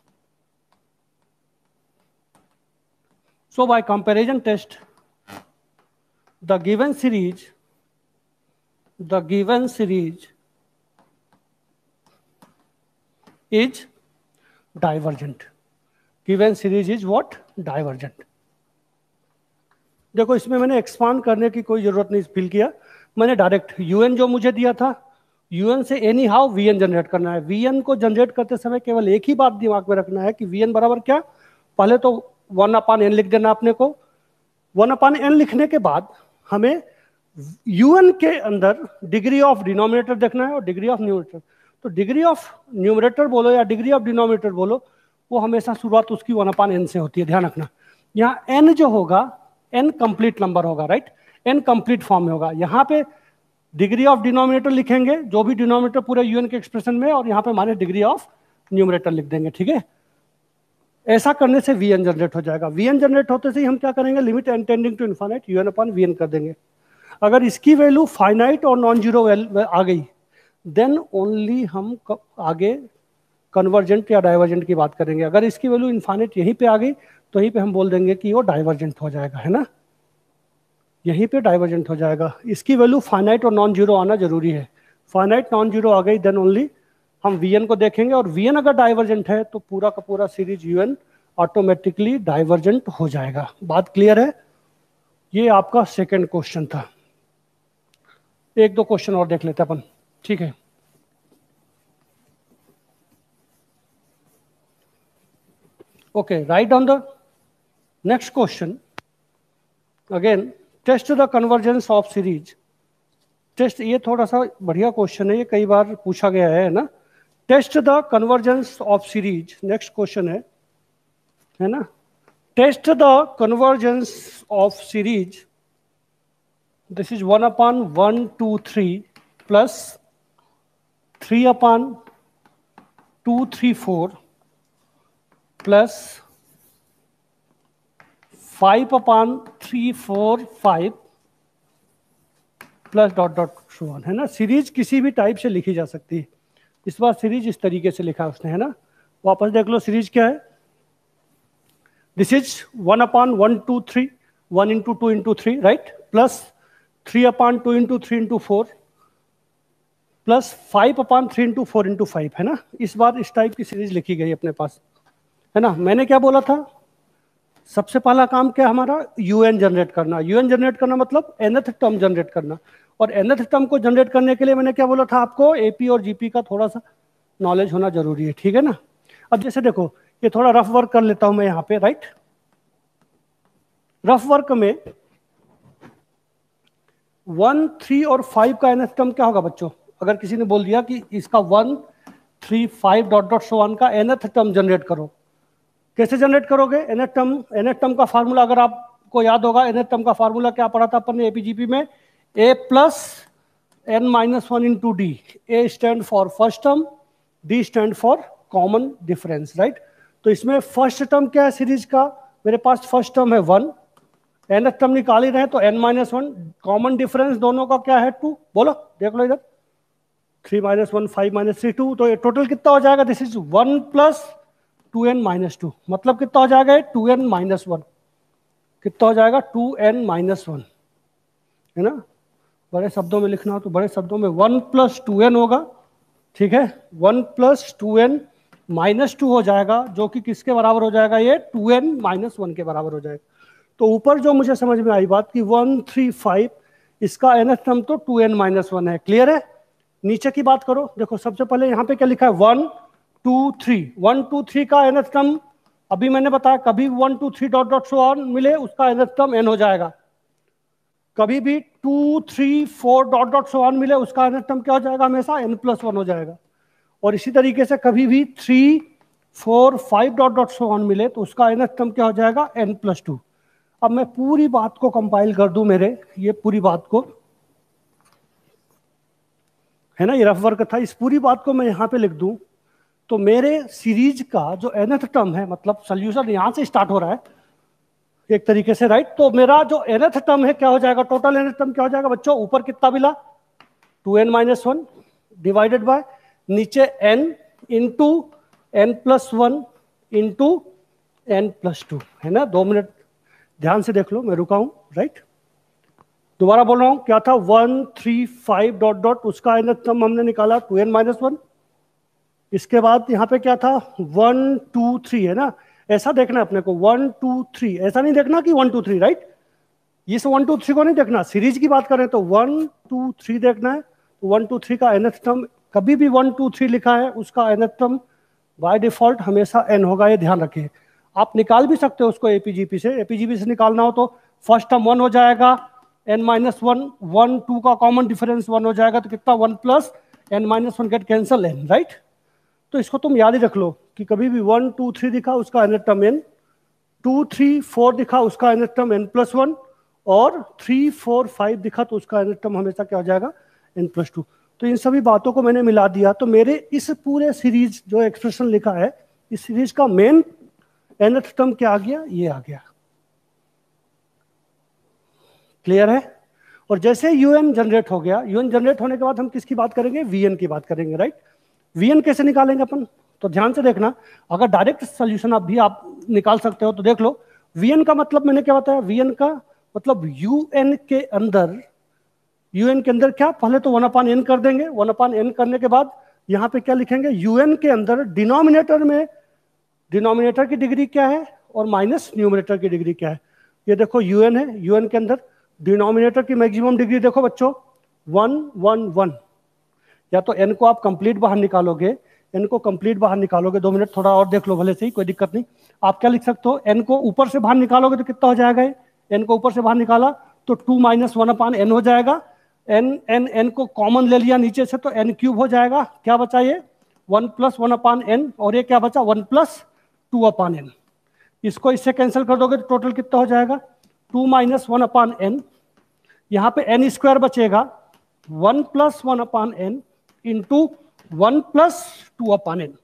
Speaker 1: so by comparison test the given series the given series is divergent, given series is what, divergent। देखो इसमें मैंने एक्सपांड करने की कोई जरूरत नहीं फील किया, मैंने डायरेक्ट यूएन जो मुझे दिया था, यूएन से एनी हाउ वीएन जनरेट करना है। वीएन को जनरेट करते समय केवल एक ही बात दिमाग में रखना है कि वीएन बराबर क्या, पहले तो वन अपान एन लिख देना अपने को, वन अपान एन लिखने के बाद हमें यूएन के अंदर डिग्री ऑफ डिनोमिनेटर देखना है और डिग्री ऑफ न्यूमरेटर। तो डिग्री ऑफ न्यूमरेटर बोलो या डिग्री ऑफ डिनोमिनेटर बोलो, वो हमेशा शुरुआत उसकी वन अपान एन से होती है, ध्यान रखना। यहाँ एन जो होगा, एन कंप्लीट नंबर होगा, राइट, एन कंप्लीट फॉर्म में होगा। यहाँ पे डिग्री ऑफ डिनोमिनेटर लिखेंगे, जो भी डिनोमिनेटर पूरे यूएन के एक्सप्रेशन में, और यहाँ पे हमारे डिग्री ऑफ न्यूमरेटर लिख देंगे, ठीक है। ऐसा करने से वीएन जनरेट हो जाएगा। वीएन जनरेट होते से ही हम क्या करेंगे, limit n tending to infinite u n upon v n कर देंगे। अगर इसकी वैल्यू फाइनाइट और नॉन जीरो आ गई, देन ओनली हम आगे कन्वर्जेंट या डाइवर्जेंट की बात करेंगे। अगर इसकी वैल्यू इनफाइनाइट यहीं पे आ गई तो यहीं पे हम बोल देंगे कि वो डाइवर्जेंट हो जाएगा, है ना, यहीं पे डाइवर्जेंट हो जाएगा। इसकी वैल्यू फाइनाइट और नॉन जीरो आना जरूरी है, फाइनाइट नॉन जीरो आ गई देन ओनली हम वीएन को देखेंगे, और वीएन अगर डाइवर्जेंट है तो पूरा का पूरा सीरीज यूएन ऑटोमेटिकली डाइवर्जेंट हो जाएगा। बात क्लियर है? ये आपका सेकंड क्वेश्चन था। एक दो क्वेश्चन और देख लेते अपन, ठीक है। Okay, right on the next question again, test the convergence of series. Test, ये थोड़ा सा बढ़िया क्वेश्चन है, ये कई बार पूछा गया है ना। Test the convergence of series, next question है है ना। Test the convergence of series, this is one upon one two three plus three upon two three four plus five upon three four five plus dot dot so on, है ना। Series किसी भी type से लिखी जा सकती है। इस बार सीरीज इस तरीके से लिखा उसने, है ना। वापस देख लो सीरीज क्या है। This is one upon one two three, one into two into three, right, plus three upon two into three into four plus five upon three into four into five, है ना। इस बार इस टाइप की series लिखी गई अपने पास, है ना। मैंने क्या बोला था, सबसे पहला काम क्या हमारा, यूएन जनरेट करना। यूएन जनरेट करना मतलब एनथ टर्म जनरेट करना, और एनथ टर्म को जनरेट करने के लिए मैंने क्या बोला था आपको, एपी और जीपी का थोड़ा सा नॉलेज होना जरूरी है, ठीक है ना। अब जैसे देखो, ये थोड़ा रफ वर्क कर लेता हूं मैं यहाँ पे, राइट। रफ वर्क में वन थ्री और फाइव का एनथ टर्म क्या होगा बच्चों। अगर किसी ने बोल दिया कि इसका one three five dot dot so one का एनथ टर्म जनरेट करो, कैसे जनरेट करोगे। एनथ टर्म, एनथ टर्म का फार्मूला अगर आपको याद होगा, एनथ टर्म का फार्मूला क्या पढ़ा था अपन ने एपीजीपी में, a plus n minus one into d, a stand for first term, d stand for common difference, right. तो इसमें फर्स्ट टर्म क्या है सीरीज का, मेरे पास फर्स्ट टर्म है वन, एन टर्म निकाल ही रहे हैं तो n minus one, common difference दोनों का क्या है टू, बोलो देख लो इधर, three minus one, five minus three, two, तो ये टोटल कितना हो जाएगा, this is one plus two n minus two, मतलब कितना हो जाएगा टू एन माइनस वन, कितना हो जाएगा टू एन माइनस वन, है ना। बड़े शब्दों में लिखना हो तो बड़े शब्दों में वन प्लस टू एन होगा, ठीक है, one plus two n minus two हो जाएगा, जो कि किसके बराबर हो जाएगा, ये टू एन माइनस वन के बराबर हो जाएगा। तो ऊपर जो मुझे समझ में आई बात कि वन थ्री फाइव, इसका nth टर्म तो टू एन माइनस वन है, क्लियर है। नीचे की बात करो, देखो सबसे पहले यहाँ पे क्या लिखा है, one two three, one two three का nth टर्म अभी मैंने बताया, कभी one two three dot dot so on मिले उसका nth टर्म n हो जाएगा, कभी भी two three four dot dot so on मिले उसका nth टर्म क्या हो जाएगा, हमेशा n प्लस वन हो जाएगा। और इसी तरीके से कभी भी three four five dot dot so on मिले तो उसका nth टर्म क्या हो जाएगा, n प्लस टू। अब मैं पूरी बात को कंपाइल कर दूं, मेरे ये पूरी बात को, है ना, ये रफ वर्क था, इस पूरी बात को मैं यहाँ पे लिख दूं तो मेरे सीरीज का जो nth टर्म है, मतलब सोल्यूशन यहाँ से स्टार्ट हो रहा है एक तरीके से, राइट। तो मेरा जो nth टर्म है क्या हो जाएगा, टोटल nth टर्म क्या हो जाएगा बच्चों, ऊपर कितना मिला two n minus one divided by नीचे n into n plus one into n plus two, है ना। दो मिनट ध्यान से देख लो, मैं रुका हूं, राइट। दोबारा बोल रहा हूं, क्या था, one three five dot dot, उसका nth टर्म हमने निकाला टू एन माइनस वन। इसके बाद यहाँ पे क्या था, वन टू थ्री, है ना, ऐसा देखना है अपने को, वन टू थ्री, ऐसा नहीं देखना कि वन टू थ्री, राइट। इस वन टू थ्री को नहीं देखना, सीरीज की बात करें तो वन टू थ्री देखना है। तो वन टू थ्री का nth टर्म, कभी भी वन टू थ्री लिखा है उसका nth टर्म बाय डिफॉल्ट हमेशा n होगा, ये ध्यान रखिए। आप निकाल भी सकते हो उसको एपीजीपी से, एपीजीपी से निकालना हो तो फर्स्ट टर्म वन हो जाएगा, n minus one, one two का कॉमन डिफरेंस वन हो जाएगा, तो कितना, one plus n minus one get cancel n, right. तो इसको तुम याद ही रख लो कि कभी भी वन टू थ्री दिखा उसका nth term n, two three four दिखा उसका nth term n plus one, और थ्री फोर फाइव दिखा तो उसका nth टर्म हमेशा क्या हो जाएगा, n प्लस टू। तो इन सभी बातों को मैंने मिला दिया, तो मेरे इस पूरे सीरीज जो एक्सप्रेशन लिखा है, इस सीरीज का मेन nth टर्म क्या आ गया, ये आ गया, क्लियर है। और जैसे un जनरेट हो गया, un जनरेट होने के बाद हम किसकी बात करेंगे, vn की बात करेंगे, राइट। vn कैसे निकालेंगे अपन, तो ध्यान से देखना, अगर डायरेक्ट सोल्यूशन आप भी आप निकाल सकते हो तो देख लो। vn का मतलब मैंने क्या बताया, vn का मतलब un के अंदर, un के अंदर क्या, पहले तो वन अपान एन कर देंगे, वन अपान एन करने के बाद यहाँ पे क्या लिखेंगे, un के अंदर डिनोमिनेटर में, डिनोमिनेटर की डिग्री क्या है और माइनस न्यूमरेटर की डिग्री क्या है। ये देखो un है, un के अंदर डिनोमिनेटर की मैक्सिमम डिग्री देखो बच्चों, वन वन वन, या तो n को आप कंप्लीट बाहर निकालोगे, n को कंप्लीट बाहर निकालोगे, दो मिनट थोड़ा और देख लो भले से ही, कोई दिक्कत नहीं। आप क्या लिख सकते हो, n को ऊपर से बाहर निकालोगे तो कितना हो जाएगा, n को ऊपर से बाहर निकाला तो two minus one upon n हो जाएगा, n n n को कॉमन ले लिया नीचे से तो n क्यूब हो जाएगा, क्या बचा ये one plus one upon n, और ये क्या बचा one plus two upon n. इसको इससे कैंसिल कर दोगे तो टोटल कितना हो जाएगा, two minus one upon n, यहाँ पे एन स्क्वायर बचेगा, one plus one upon n into one plus two upon n,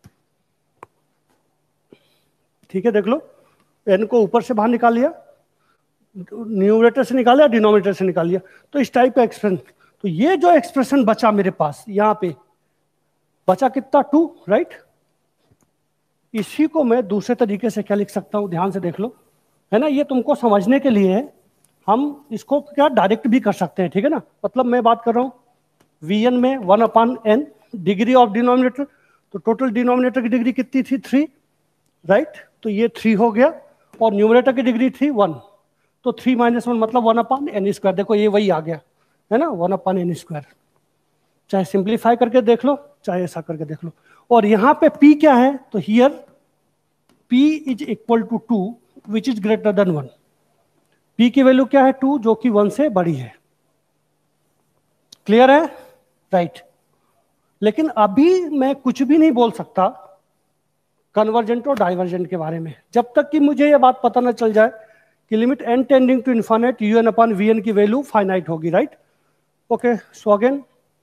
Speaker 1: ठीक है। देख लो, एन को ऊपर से बाहर निकाल लिया, न्यूमरेटर से निकाल लिया, डिनोमिनेटर से निकाल लिया, तो इस टाइप का एक्सप्रेशन। तो ये जो एक्सप्रेशन बचा मेरे पास यहाँ पे बचा कितना, टू, राइट। इसी को मैं दूसरे तरीके से क्या लिख सकता हूं, ध्यान से देख लो, है ना, ये तुमको समझने के लिए है, हम इसको क्या डायरेक्ट भी कर सकते हैं, ठीक है ना। मतलब मैं बात कर रहा हूं वीएन में one upon n, degree of denominator, तो टोटल डिनोमिनेटर की डिग्री कितनी थी, थ्री, राइट। तो ये थ्री हो गया, और न्यूमरेटर की डिग्री थी वन, तो थ्री माइनस वन मतलब वन अपान एन स्क्वायर, देखो ये वही आ गया, है ना, वन अपान एन स्क्वायर। चाहे सिंप्लीफाई करके देख लो, चाहे ऐसा करके देख लो। और यहाँ पे p क्या है, तो here p is equal to two which is greater than one. p की वैल्यू क्या है, टू, जो कि वन से बड़ी है, क्लियर है, राइट। लेकिन अभी मैं कुछ भी नहीं बोल सकता कन्वर्जेंट और डाइवर्जेंट के बारे में, जब तक कि मुझे यह बात पता ना चल जाए कि limit n tending to infinite un upon vn की वैल्यू फाइनाइट होगी, राइट। ओके, सो अगेन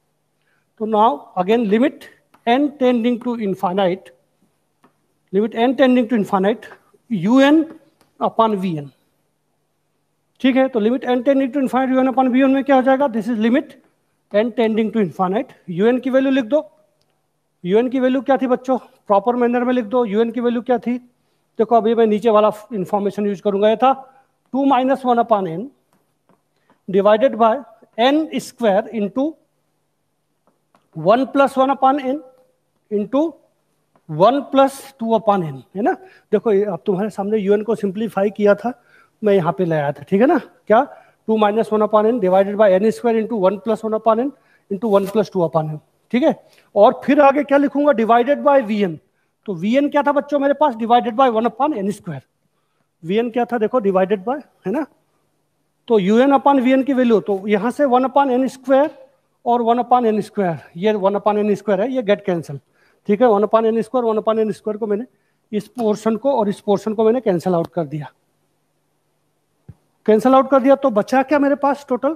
Speaker 1: तो now again limit n tending to infinite, limit n tending to infinite un upon vn, ठीक है। तो limit n tending to infinite un upon vn में क्या हो जाएगा, this is limit n tending to infinite, un की value लिख दो, un की वैल्यू क्या थी बच्चों, प्रॉपर मैनर में लिख दो, un की वैल्यू क्या थी, देखो अभी मैं नीचे वाला इंफॉर्मेशन यूज करूंगा, ये था two minus one upon n divided by n square into one plus one upon n into one plus two upon n, है ना। देखो अब तुम्हारे सामने यूएन को सिंप्लीफाई किया था, मैं यहाँ पे ले आया था, ठीक है ना। क्या, two minus one upon n divided by n square into one plus one upon n into one plus two upon n, ठीक है। और फिर आगे क्या लिखूंगा, डिवाइडेड बाय वी एन, तो वी एन क्या था बच्चों मेरे पास, divided by one upon n square, v n क्या था देखो, डिवाइडेड बाय, है ना। तो u n upon v n की वैल्यू, तो यहाँ से वन अपॉन एन स्क्वायर और वन अपॉन एन स्क्वायर, ये वन अपॉन एन स्क्वायर है, ये गेट कैंसिल, ठीक है। One upon n square one upon n square को मैंने इस पोर्शन को और इस पोर्शन को मैंने कैंसिल आउट कर दिया, कैंसिल आउट कर दिया, तो बचा क्या मेरे पास total.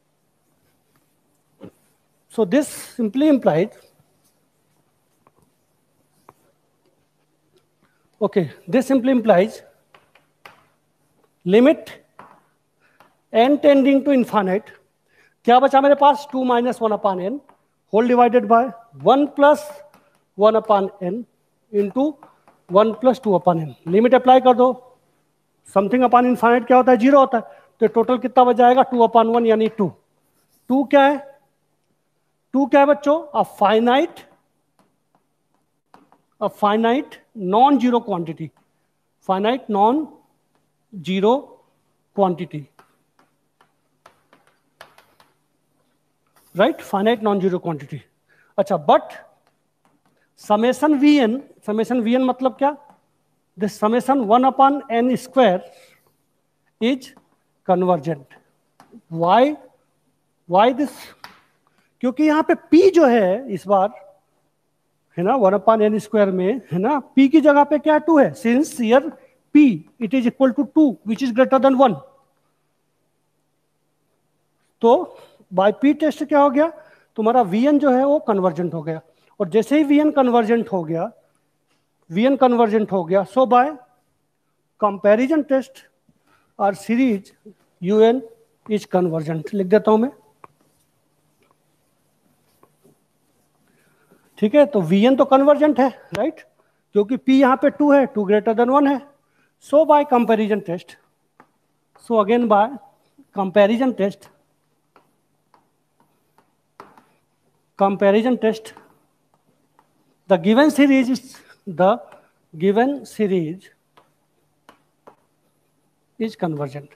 Speaker 1: So this simply implies, okay, this simply implies limit n tending to infinite, क्या बचा मेरे पास, two minus one upon n whole divided by one plus one upon n into one plus two upon n, limit apply कर दो, something upon infinite क्या होता है, zero होता है, तो टोटल कितना बच जाएगा, टू अपॉन वन यानी टू, टू क्या है, टू क्या है बच्चों, a finite, a finite non zero quantity, finite non zero quantity, right, finite non zero quantity. अच्छा, but summation v n, summation v n मतलब क्या, this summation one upon n square is convergent, why, why this, क्योंकि यहां पे p जो है इस बार, है ना, वन अपॉन एन स्क्वायर में, है ना, p की जगह पे क्या है, टू है, since here p it is equal to two which is greater than one, तो बाय पी टेस्ट क्या हो गया, तुम्हारा वीएन जो है वो कन्वर्जेंट हो गया, और जैसे ही वीएन कन्वर्जेंट हो गया, वीएन कन्वर्जेंट हो गया, सो बाय कंपैरिजन टेस्ट और सीरीज यूएन इज कन्वर्जेंट, लिख देता हूं मैं, ठीक है। तो वीएन तो कन्वर्जेंट है, राइट, क्योंकि पी यहां पे टू है, टू ग्रेटर देन वन है, so by comparison test, so again by comparison test, comparison test, the given series is the given series is convergent,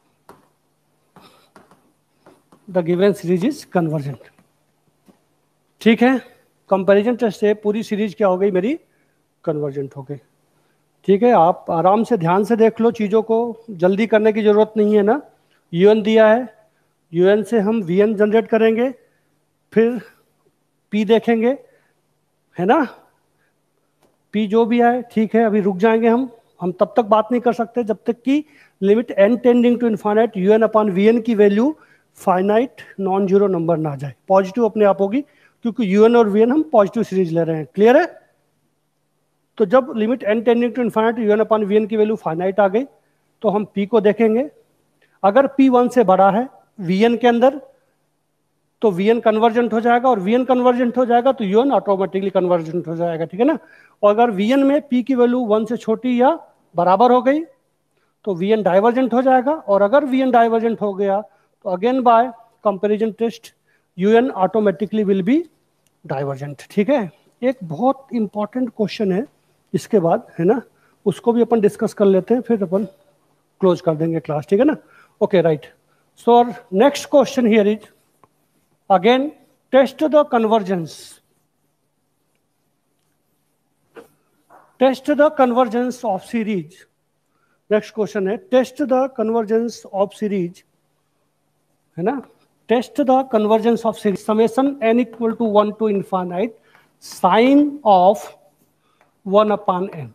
Speaker 1: the given series is convergent, ठीक है। Comparison test से पूरी series क्या हो गई मेरी, convergent हो गई, ठीक है। आप आराम से ध्यान से देख लो चीज़ों को, जल्दी करने की जरूरत नहीं है ना। यूएन दिया है, यूएन से हम वीएन जनरेट करेंगे, फिर पी देखेंगे, है ना, पी जो भी आए, ठीक है। अभी रुक जाएंगे हम हम तब तक बात नहीं कर सकते जब तक कि limit n tending to infinite u n upon v n की value finite non zero number ना जाए, पॉजिटिव अपने आप होगी, क्योंकि यू एन और वी एन हम पॉजिटिव सीरीज ले रहे हैं, क्लियर है। तो जब limit n tending to infinite u n upon v n की वैल्यू फाइनाइट आ गई, तो हम पी को देखेंगे, अगर पी वन से बड़ा है वी एन के अंदर, तो वीएन कन्वर्जेंट हो जाएगा, और वीएन कन्वर्जेंट हो जाएगा तो यूएन ऑटोमेटिकली कन्वर्जेंट हो जाएगा, ठीक है ना। और अगर वीएन में पी की वैल्यू वन से छोटी या बराबर हो गई तो वीएन डाइवर्जेंट हो जाएगा, और अगर वीएन डाइवर्जेंट हो गया तो again by comparison test u n automatically will be divergent, ठीक है। एक बहुत इंपॉर्टेंट क्वेश्चन है इसके बाद, है ना, उसको भी अपन डिस्कस कर लेते हैं, फिर अपन क्लोज कर देंगे क्लास, ठीक है ना। Okay, right, so next question here is again test the convergence, test the convergence of series, next question है test the convergence of series, है ना, test the convergence of series summation n equal to one to infinite sin of one upon n,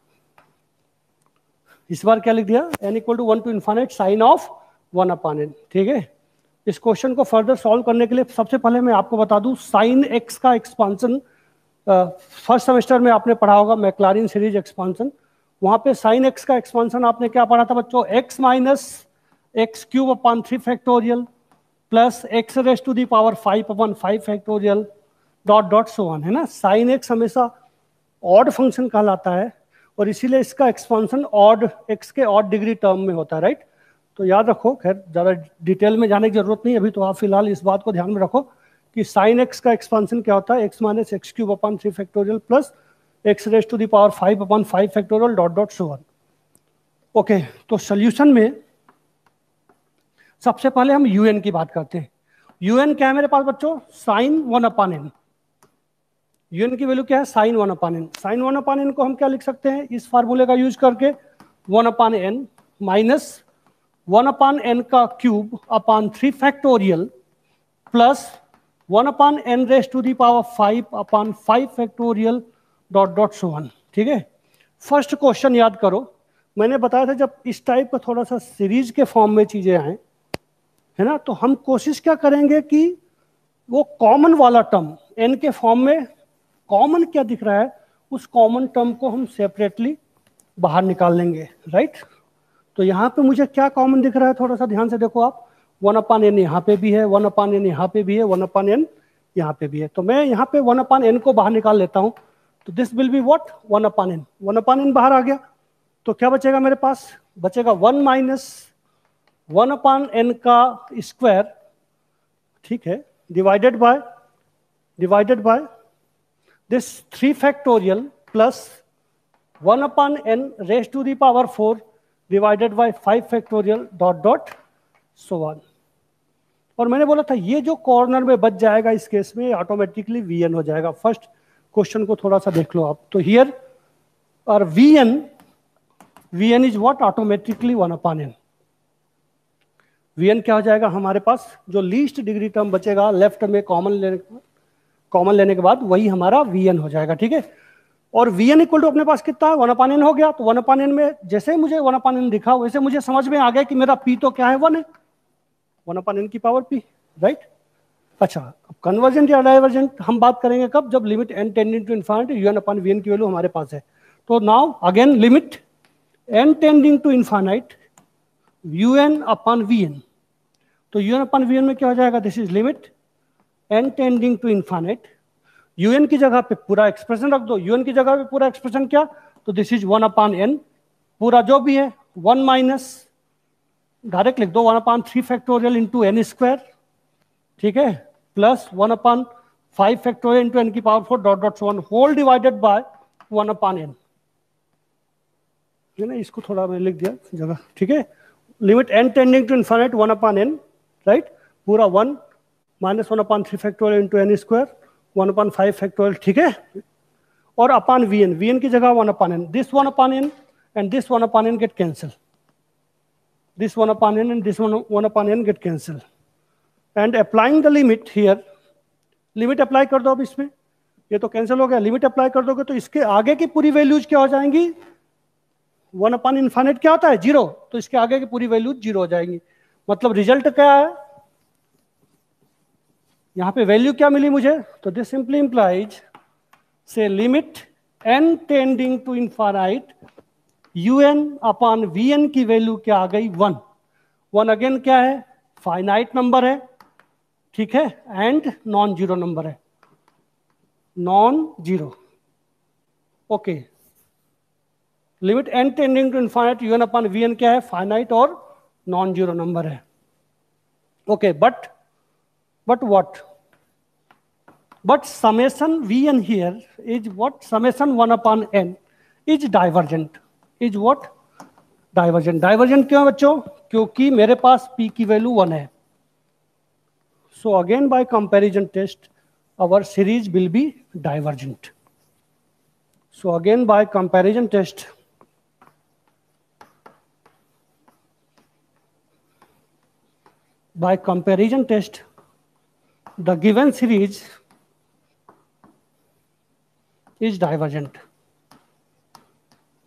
Speaker 1: इस बार क्या लिख दिया, n equal to one to infinite sin of one upon n, ठीक है। इस question को फर्दर सॉल्व करने के लिए सबसे पहले मैं आपको बता दूं साइन एक्स का एक्सपांसन फर्स्ट सेमेस्टर में आपने पढ़ा होगा, मैक्लॉरिन सीरीज एक्सपांसन। वहां पे साइन एक्स का एक्सपांसन आपने क्या पढ़ा था बच्चों? X minus x cube upon three factorial plus x raise to the power five upon five factorial dot dot so on, है ना। साइन एक्स हमेशा ऑड फंक्शन कहलाता है और इसीलिए इसका एक्सपांसन ऑड एक्स के ऑड डिग्री टर्म में होता है, राइट। तो याद रखो, खैर ज़्यादा डिटेल में जाने की जरूरत नहीं अभी, तो आप फिलहाल इस बात को ध्यान में रखो कि साइन एक्स का एक्सपांसन क्या होता है? X minus x cube upon three factorial plus x raise to the power five upon five factorial dot dot so on. Okay, तो सोल्यूशन में सबसे पहले हम यू एन की बात करते हैं। यू एन क्या है मेरे पास बच्चों? Sine one upon n. U n की वैल्यू क्या है? Sine one upon n. Sine one upon n को हम क्या लिख सकते हैं इस फार्मूले का यूज करके? One upon n minus one upon n का cube upon three factorial plus one upon n raise to the power five upon five factorial dot dot so on. ठीक है, फर्स्ट क्वेश्चन याद करो, मैंने बताया था जब इस टाइप का थोड़ा सा सीरीज के फॉर्म में चीजें आए, है ना, तो हम कोशिश क्या करेंगे कि वो कॉमन वाला टर्म एन के फॉर्म में कॉमन क्या दिख रहा है उस कॉमन टर्म को हम सेपरेटली बाहर निकाल लेंगे, राइट। तो यहाँ पे मुझे क्या कॉमन दिख रहा है थोड़ा सा ध्यान से देखो आप। वन अपान एन यहाँ पे भी है, वन अपान एन यहाँ पे भी है, वन अपान एन यहाँ पे भी है। तो मैं यहाँ पे वन अपान एन को बाहर निकाल लेता हूँ, तो this will be what? One upon n. One upon n बाहर आ गया तो क्या बचेगा मेरे पास? बचेगा one minus one upon n का स्क्वायर, ठीक है, divided by divided by this three factorial plus one upon n raise to the power four divided by five factorial dot dot so on. और मैंने बोला था ये जो कॉर्नर में बच जाएगा इस केस में ऑटोमेटिकली वी एन हो जाएगा। फर्स्ट क्वेश्चन को थोड़ा सा देख लो आप। तो हियर और v n v n is what? Automatically one upon n. V n क्या हो जाएगा हमारे पास? जो लीस्ट डिग्री टर्म बचेगा लेफ्ट में कॉमन लेने कॉमन लेने के बाद वही हमारा वी एन हो जाएगा, ठीक है। और वी एन इक्वल टू अपने पास कितना है? वन अपान एन हो गया। तो वन अपान एन में जैसे ही मुझे वन अपान एन दिखा वैसे मुझे समझ में आ गया कि मेरा पी तो क्या है? वन है, वन अपान एन की पावर पी, राइट। अच्छा, अब कन्वर्जेंट या डाइवर्जेंट हम बात करेंगे कब? जब limit n tending to infinite u n upon v n की वैल्यू हमारे पास है। तो now again limit n tending to infinite u n upon v n. तो u n upon v n में क्या हो जाएगा? This is limit n tending to infinite, u n की जगह पे पूरा एक्सप्रेशन रख दो। यूएन की जगह पे पूरा एक्सप्रेशन क्या? तो this is one upon n, पूरा जो भी है वन माइनस डायरेक्ट लिख दो one upon three factorial into n square, ठीक है, plus one upon five factorial into n की power four dot dot one whole divided by one upon n, है ना। इसको थोड़ा मैं लिख दिया जगह, ठीक है। Limit n tending to infinite one upon n, right, पूरा one minus one upon three factorial into n square one upon five factorial, ठीक है, और upon v n, v n की जगह one upon n, this one upon n and this one upon n get cancel, this one upon n and this one one upon n get cancel and applying the limit here, limit apply कर दो अब इसमें, ये तो cancel हो गया, limit apply कर दोगे तो इसके आगे की पूरी वैल्यूज क्या हो जाएंगी? वन अपान इन्फाइनाइट क्या होता है? जीरो, तो इसके आगे की पूरी वैल्यूज जीरो हो जाएंगी। मतलब रिजल्ट क्या है? यहां पे वैल्यू क्या मिली मुझे? तो दिस सिंपली इंप्लाइज से limit n tending to infinite u n upon v n की वैल्यू क्या आ गई? वन। वन अगेन क्या है? फाइनाइट नंबर है, ठीक है, एंड नॉन जीरो नंबर है, non zero. Okay, limit n tending to infinite u n upon v n क्या है? फाइनाइट और नॉन जीरो नंबर है। Okay, but but what? But summation Vn here is what? Summation one upon n is divergent. Is what? Divergent. Divergent क्यों बच्चों? क्योंकि मेरे पास p की वैल्यू वन है. So again by comparison test, our series will be divergent. So again by comparison test, by comparison test, the given series is divergent.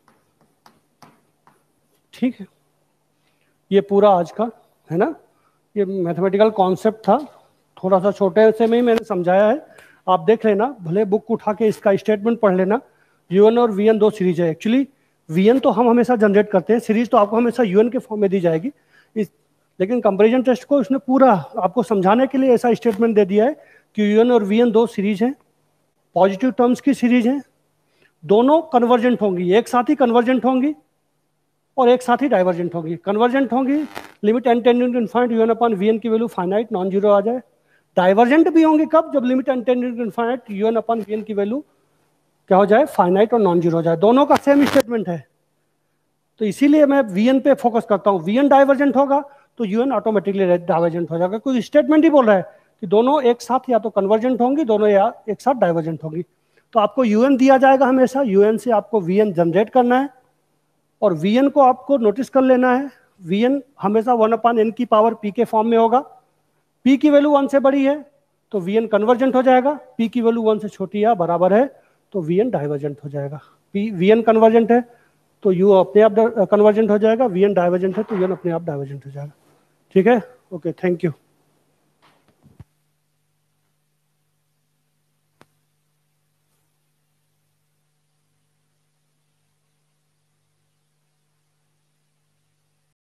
Speaker 1: ठीक है, ये पूरा आज का है ना. ये मैथमेटिकल कॉन्सेप्ट था, थोड़ा सा छोटे से में ही मैंने समझाया है, आप देख लेना, भले बुक उठा के इसका स्टेटमेंट पढ़ लेना। यूएन और वीएन दो सीरीज है एक्चुअली, वीएन तो हम हमेशा जनरेट करते हैं, सीरीज तो आपको हमेशा यूएन के फॉर्म में दी जाएगी इस, लेकिन कंपैरिजन टेस्ट को इसने पूरा आपको समझाने के लिए ऐसा स्टेटमेंट दे दिया है कि यूएन और वीएन दो सीरीज हैं, पॉजिटिव टर्म्स की सीरीज हैं, दोनों कन्वर्जेंट होंगी, एक साथ ही कन्वर्जेंट होंगी और एक साथ ही डाइवर्जेंट होंगी। कन्वर्जेंट होंगी limit n tending to infinite u n upon v n की वैल्यू फाइनाइट नॉन जीरो आ जाए। डाइवर्जेंट भी होंगी कब, जब limit n tending to infinite u n upon v n की वैल्यू क्या हो जाए, फाइनाइट और नॉन जीरो हो जाए। दोनों का सेम स्टेटमेंट है, तो इसीलिए मैं वीएन पे फोकस करता हूँ। वीएन डाइवर्जेंट होगा तो यूएन ऑटोमेटिकली डाइवर्जेंट हो जाएगा, कोई स्टेटमेंट ही बोल रहा है कि दोनों एक साथ या तो कन्वर्जेंट होंगी, दोनों या एक साथ डाइवर्जेंट होंगी। तो आपको यूएन दिया जाएगा हमेशा, यूएन से आपको वीएन जनरेट करना है और वीएन को आपको नोटिस कर लेना है, वीएन हमेशा वन अपान एन की पावर पी के फॉर्म में होगा। पी की वैल्यू वन से बड़ी है तो वीएन कन्वर्जेंट हो जाएगा, पी की वैल्यू वन से छोटी या बराबर है तो वीएन डाइवर्जेंट हो जाएगा। पी वीएन कन्वर्जेंट है तो यू अपने आप कन्वर्जेंट हो जाएगा, वीएन डाइवर्जेंट है तो यूएन अपने आप डाइवर्जेंट हो जाएगा। ठीक है, ओके, थैंक यू।